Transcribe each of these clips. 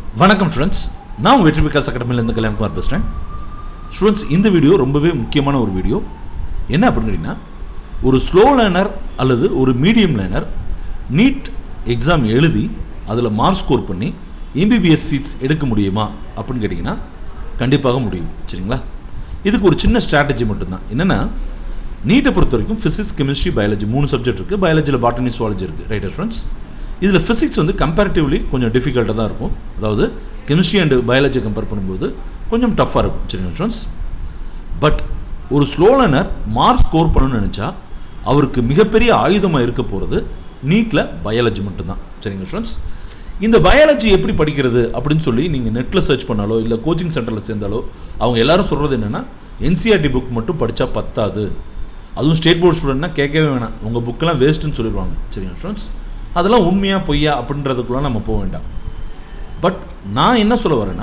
வணக்கம் ஸ்டூடெண்ட்ஸ், நான் VETREE விகாஸ் அகாடமியிலேருந்து கல்யாண்குமார் பேசுகிறேன். ஸ்டூடெண்ட்ஸ், இந்த வீடியோ ரொம்பவே முக்கியமான ஒரு வீடியோ. என்ன அப்படின்னு கேட்டிங்கன்னா, ஒரு ஸ்லோ லேர்னர் அல்லது ஒரு மீடியம் லேர்னர் நீட் எக்ஸாம் எழுதி அதில் மார்க் ஸ்கோர் பண்ணி MBBS சீட்ஸ் எடுக்க முடியுமா அப்படின்னு கேட்டிங்கன்னா கண்டிப்பாக முடியும். சரிங்களா? இதுக்கு ஒரு சின்ன ஸ்ட்ராட்டஜி மட்டும்தான். என்னென்னா, நீட்டை பொறுத்த வரைக்கும் ஃபிசிக்ஸ், கெமிஸ்ட்ரி, பயாலஜி 3 சப்ஜெக்ட் இருக்குது. பயாலஜியில் பாட்டனி, சுவாலஜி இருக்குது. Right students? இதில் ஃபிசிக்ஸ் வந்து கம்பேரிட்டிவ்லி கொஞ்சம் டிஃபிகல்ட்டாக தான் இருக்கும். அதாவது கெமிஸ்ட்ரி அண்ட் பயாலஜி கம்பேர் பண்ணும்போது கொஞ்சம் டஃப்பாக இருக்கும். சரிங்க ஸ்டூடெண்ட்ஸ்? பட் ஒரு ஸ்லோ லேர்னர் மார்க் ஸ்கோர் பண்ணணும்னு நினச்சா அவருக்கு மிகப்பெரிய ஆயுதமாக இருக்க போகிறது நீட்டில் பயாலஜி மட்டும்தான். சரிங்க ஸ்டூடெண்ட்ஸ்? இந்த பயாலஜி எப்படி படிக்கிறது அப்படின்னு சொல்லி நீங்கள் நெட்டில் சர்ச் பண்ணாலோ இல்லை கோச்சிங் சென்டரில் சேர்ந்தாலோ அவங்க எல்லாரும் சொல்கிறது என்னென்னா, NCERT புக் மட்டும் படித்தா பத்தாது, அதுவும் ஸ்டேட் போர்ட் ஸ்டூடெண்ட்னா கேட்கவே வேணாம், உங்கள் புக்கெல்லாம் வேஸ்ட்டுன்னு சொல்லிடுவாங்க. சரிங்க ஸ்டூடெண்ட்ஸ்? அதெல்லாம் உண்மையா பொய்யா அப்படின்றதுக்குலாம் நம்ம போக வேண்டாம். பட் நான் என்ன சொல்ல வரேன்னா,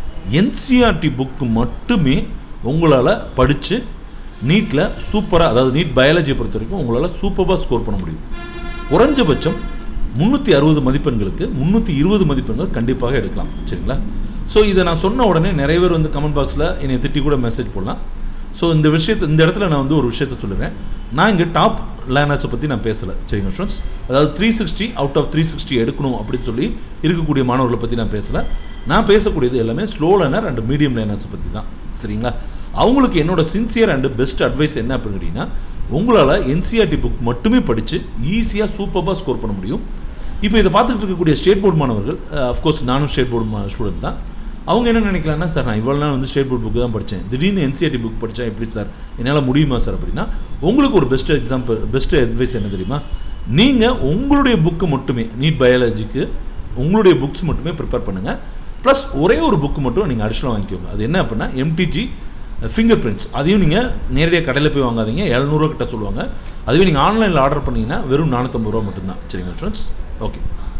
NCERT புக்கு மட்டுமே உங்களால் படித்து நீட்டில் சூப்பராக, அதாவது நீட் பயாலஜியை பொறுத்த வரைக்கும் உங்களால் சூப்பராக ஸ்கோர் பண்ண முடியும். குறைஞ்சபட்சம் 360 மதிப்பெண்களுக்கு 320 மதிப்பெண்கள் கண்டிப்பாக எடுக்கலாம். சரிங்களா? ஸோ இதை நான் சொன்ன உடனே நிறைய பேர் வந்து கமெண்ட் பாக்ஸில் என்னை திட்டி கூட மெசேஜ் போடலாம். ஸோ இந்த இடத்துல நான் வந்து ஒரு விஷயத்தை சொல்லுறேன். நான் இங்கே டாப் லேர்னர்ஸை பற்றி நான் பேசலை. சரிங்க ஸ்டூடெண்ட்ஸ்? அதாவது 360 அவுட் ஆஃப் 360 எடுக்கணும் அப்படின்னு சொல்லி இருக்கக்கூடிய மாணவர்களை பற்றி நான் பேசலை. நான் பேசக்கூடியது எல்லாமே ஸ்லோ லேர்னர் அண்ட் மீடியம் லேர்னர்ஸை பற்றி தான். சரிங்களா? அவங்களுக்கு என்னோட சின்சியர் அண்ட் பெஸ்ட் அட்வைஸ் என்ன அப்படின்னு கேட்டிங்கன்னா, உங்களால் NCERT புக் மட்டுமே படித்து ஈஸியாக சூப்பராக ஸ்கோர் பண்ண முடியும். இப்போ இதை பார்த்துக்கிட்டு இருக்கக்கூடிய ஸ்டேட் போர்டு மாணவர்கள், அஃப்கோர்ஸ் நானும் ஸ்டேட் போர்டு ஸ்டூடெண்ட் தான். அவங்க என்ன நினைக்கலாம்னா, சார் நான் இவ்வளோ நாள் வந்து ஸ்டேட் போர்ட் புக்கு தான் படித்தேன், திடீர்னு NCERT புக் படித்தா எப்படி சார், என்னால் முடியுமா சார் அப்படின்னா, உங்களுக்கு ஒரு பெஸ்ட் அட்வைஸ் என்ன தெரியுமா? நீங்கள் உங்களுடைய புக்கு மட்டுமே, நீட் பயாலஜிக்கு உங்களுடைய புக்ஸ் மட்டுமே ப்ரிப்பேர் பண்ணுங்கள். ப்ளஸ் ஒரே ஒரு புக்கு மட்டும் நீங்கள் அடிஷனலாக வாங்கிக்கோங்க. அது என்ன அப்படின்னா MTG ஃபிங்கர் பிரிண்ட்ஸ். அதையும் நீங்கள் நேரடியாக கடையில் போய் வாங்காதீங்க, 700 ரூபா கிட்ட சொல்லுவாங்க. அதுவே நீங்கள் ஆன்லைனில் ஆர்டர் பண்ணிங்கன்னா வெறும் 450 ரூபா மட்டும்தான். சரிங்க ஸ்டூடெண்ட்ஸ்? ஓகே,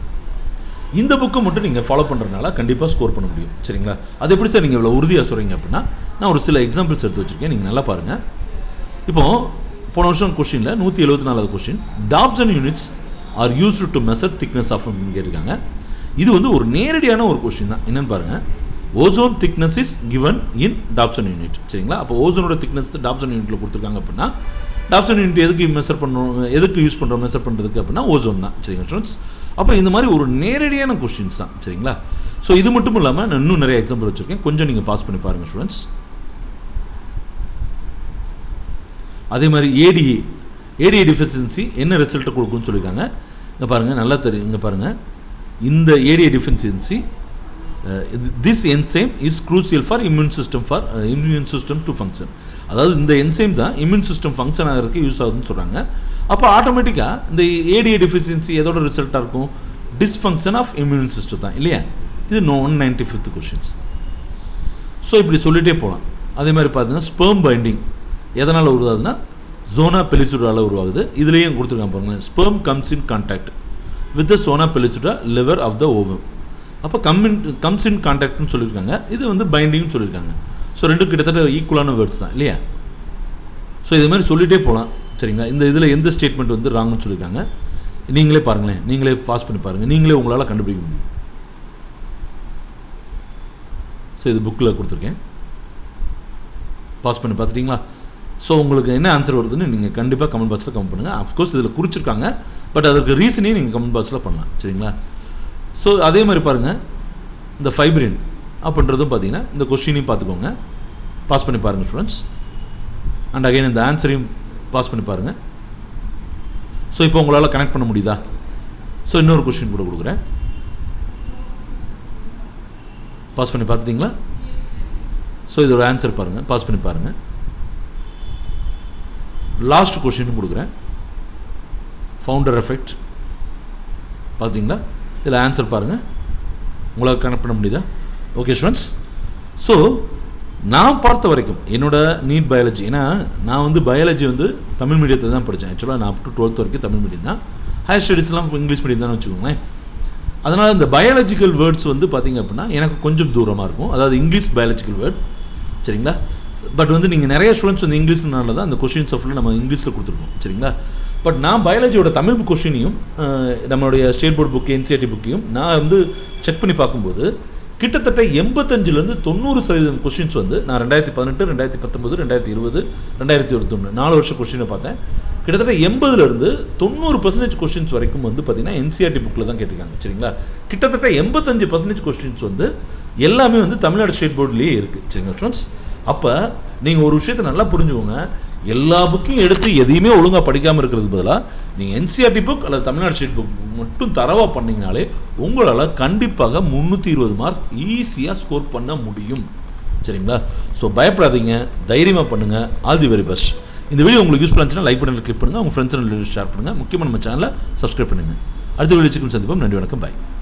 இந்த புக்கை மட்டும் நீங்கள் ஃபாலோ பண்ணுறதுனால கண்டிப்பாக ஸ்கோர் பண்ண முடியும். சரிங்களா? அது எப்படி சார் நீங்கள் இவ்வளோ உறுதியாக சொல்கிறீங்க அப்படின்னா, நான் ஒரு சில எக்ஸாம்பிள்ஸ் எடுத்து வச்சுருக்கேன், நீங்கள் நல்லா பாருங்கள். இப்போது போன வருஷம் கொஸ்டினில் 174வது question, Dobson units are used to measure thickness of அப்படின்னு கேட்டிருக்காங்க. இது வந்து ஒரு நேரடியான ஒரு கொஸ்டின் தான். என்னென்னு பாருங்கள், ozone thickness is given in Dobson unit. சரிங்களா? அப்போ ஓசோனோட திக்னஸ் டாப்சன் யூனிட்டில் கொடுத்துருக்காங்க அப்படின்னா, டாப்சன் யூனிட் எதுக்கு மெஷர் பண்ணணும், எதுக்கு யூஸ் பண்ணுறோம் மெஷர் பண்ணுறதுக்கு அப்படின்னா ஓசோன் தான். சரிங்க ஸ்டூடெண்ட்ஸ்? அப்போ இந்த மாதிரி ஒரு நேரடியான கொஸ்டின்ஸ் தான். சரிங்களா? ஸோ இது மட்டும் இல்லாமல் நான் இன்னும் நிறைய எக்ஸாம்பிள் வச்சுருக்கேன், கொஞ்சம் நீங்கள் பாஸ் பண்ணி பாருங்கள் ஸ்டூடெண்ட்ஸ். அதே மாதிரி ஏடிஏ டிஃபிஷியன்சி என்ன ரிசல்ட்டை கொடுக்குன்னு சொல்லியிருக்காங்க. இங்கே பாருங்கள், நல்லா தெரியும். இங்கே பாருங்கள், இந்த ADA deficiency this enzyme is crucial for immune system to function. அதாவது இந்த என்சைம் தான் இம்யூன் சிஸ்டம் ஃபங்க்ஷன் ஆகிறதுக்கு யூஸ் ஆகுதுன்னு சொல்கிறாங்க. அப்போ ஆட்டோமேட்டிக்காக இந்த ஏடிஏ டிஃபிஷியன்சி எதோட ரிசல்ட்டாக இருக்கும்? டிஸ்ஃபங்க்ஷன் ஆஃப் இம்யூன் சிஸ்டம் தான், இல்லையா? இது 195th கொஷின்ஸ். ஸோ இப்படி சொல்லிகிட்டே போகலாம். அதே மாதிரி பார்த்தீங்கன்னா ஸ்பெர்ம் பைண்டிங் எதனால் உருவாகுதுன்னா ஜோனா பெலிசுடாவில் உருவாகுது. இதுலேயும் கொடுத்துருக்காங்க பாருங்கள், sperm comes in contact with the zona pellucida layer of the ovum. அப்போ கம்ஸ் இன் கான்டாக்ட்னு சொல்லியிருக்காங்க. இது வந்து பைண்டிங்னு சொல்லியிருக்காங்க. ஸோ ரெண்டும் கிட்டத்தட்ட ஈக்குவலான வேர்ட்ஸ் தான், இல்லையா? ஸோ இது மாதிரி சொல்லிகிட்டே போகலாம். சரிங்களா? இந்த இதில் எந்த ஸ்டேட்மெண்ட் வந்து ராங்னு சொல்லியிருக்காங்க, நீங்களே பாருங்களேன், நீங்களே பாஸ் பண்ணி பாருங்கள், நீங்களே உங்களால் கண்டுபிடிக்க முடியும். ஸோ இது புக்கில் கொடுத்துருக்கேன், பாஸ் பண்ணி பார்த்துட்டிங்களா? ஸோ உங்களுக்கு என்ன ஆன்சர் வருதுன்னு நீங்கள் கண்டிப்பாக கமெண்ட் பாக்ஸில் கமெண்ட் பண்ணுங்கள். அஃப்கோர்ஸ் இதில் குறிச்சிருக்காங்க, பட் அதற்கு ரீசனையும் நீங்கள் கமெண்ட் பாக்ஸில் பண்ணலாம். சரிங்களா? ஸோ அதே மாதிரி பாருங்கள், இந்த ஃபைப்ரின் அப்படின்றதும் பார்த்தீங்கன்னா இந்த கொஸ்டினையும் பார்த்துக்கோங்க, பாஸ் பண்ணி பாருங்கள் ஸ்டூடெண்ட்ஸ். அண்ட் அகைன் இந்த ஆன்சரையும் பாஸ் பண்ணி பாருங்கள். ஸோ இப்போ உங்களால் கனெக்ட் பண்ண முடியுதா? ஸோ இன்னொரு கொஸ்டின் கூட கொடுக்குறேன், பாஸ் பண்ணி பார்த்துட்டிங்களா? ஸோ இதோட ஆன்சர் பாருங்கள், பாஸ் பண்ணி பாருங்கள். லாஸ்ட் கொஸ்டினும் கொடுக்குறேன், ஃபவுண்டர் எஃபெக்ட் பார்த்தீங்களா? இதில் ஆன்சர் பாருங்கள், உங்களால் கனெக்ட் பண்ண முடியுதா? Okay students? ஸோ நான் பார்த்த வரைக்கும் என்னோட நீட் பயாலஜி, ஏன்னா நான் வந்து பயாலஜி வந்து தமிழ் மீடியத்தில் தான் படித்தேன். ஆக்சுவலாக நான் அப் டு 12th வரைக்கும் தமிழ் மீடியம் தான், ஹையர் ஸ்டடீஸ்லாம் இங்கிலீஷ் மீடியம் தான் வச்சுக்கோங்களேன். அதனால் இந்த பயாலஜிக்கல் வேர்ட்ஸ் வந்து பார்த்திங்க அப்படின்னா எனக்கு கொஞ்சம் தூரமாக இருக்கும், அதாவது இங்கிலீஷ் பயாலஜிக்கல் வேர்ட். சரிங்களா? பட் வந்து நீங்கள் நிறைய ஸ்டூடெண்ட்ஸ் வந்து இங்கிலீஷ்னால தான் அந்த கொஸ்டின்ஸ் ஃபுல்லாக நம்ம இங்கிலீஷில் கொடுத்துருக்கோம். சரிங்களா? பட் நான் பயாலஜியோட தமிழ் கொஸ்டினையும் நம்மளுடைய ஸ்டேட் போர்ட் புக்கு NCERT புக்கையும் நான் வந்து செக் பண்ணி பார்க்கும்போது கிட்டத்தட்ட 85லேருந்து 90% கொஸ்டின்ஸ் வந்து நான் 2018 2019 2020 2021 4 வருஷம் கொஸ்டினை பார்த்தேன். கிட்டத்தட்ட 80லேருந்து 90% கொஸ்டின்ஸ் வரைக்கும் வந்து பார்த்தீங்கன்னா என்சிஆர்டி புக்கில் தான் கேட்டிருக்காங்க. சரிங்களா, கிட்டத்தட்ட 85% கொஸ்டின்ஸ் வந்து எல்லாமே வந்து தமிழ்நாடு ஸ்டேட் போர்ட்லேயே இருக்குது. சரிங்களா ஸ்டூடெண்ட்ஸ், அப்போ நீங்கள் ஒரு விஷயத்தை நல்லா புரிஞ்சுக்கோங்க. எல்லா புக்கையும் எடுத்து எதையுமே ஒழுங்காக படிக்காமல் இருக்கிறதுக்கு பதிலாக நீங்கள் என்சிஆர்டி புக் அல்லது தமிழ்நாடு ஸ்டேட் புக் மட்டும் தரவாக பண்ணிங்கனாலே உங்களால் கண்டிப்பாக 320 மார்க் ஈஸியாக ஸ்கோர் பண்ண முடியும். சரிங்களா, ஸோ பயப்படாதீங்க, தைரியமாக பண்ணுங்கள். All the very best. இந்த வீடியோ உங்களுக்கு யூஸ்ஃபுல்லாக இருந்துச்சுன்னா லைக் பண்ணி கிளிக் பண்ணுங்கள், உங்கள் ஃப்ரெண்ட்ஸ் அண்ட் ரிலேட்டிவ்ஸ் ஷேர் பண்ணுங்கள், முக்கியமாக நம்ம சேனலை சப்ஸ்கிரைப் பண்ணுங்கள். அடுத்த வீடியோ சந்திப்போம். நன்றி, வணக்கம், பாய்.